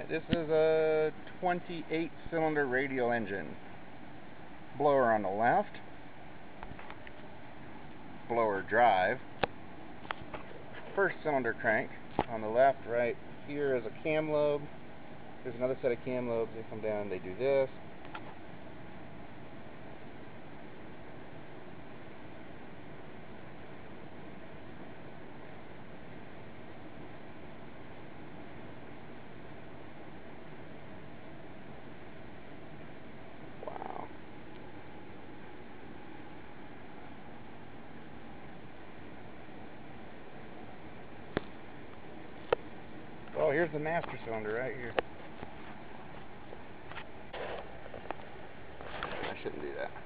This is a 28-cylinder radial engine. Blower on the left, blower drive, first cylinder crank on the left. Right here is a cam lobe. There's another set of cam lobes. They come down, they do this. Oh, here's the master cylinder right here. I shouldn't do that.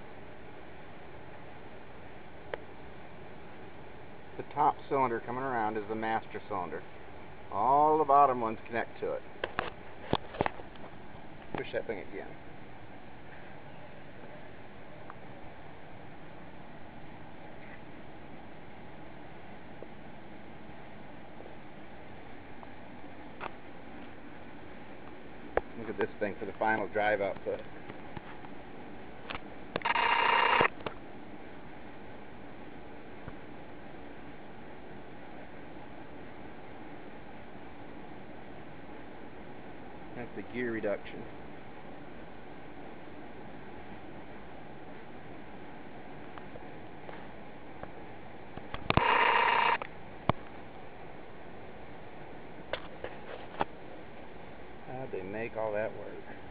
The top cylinder coming around is the master cylinder. All the bottom ones connect to it. Push that thing again. Look at this thing for the final drive output. That's the gear reduction. How'd they make all that work?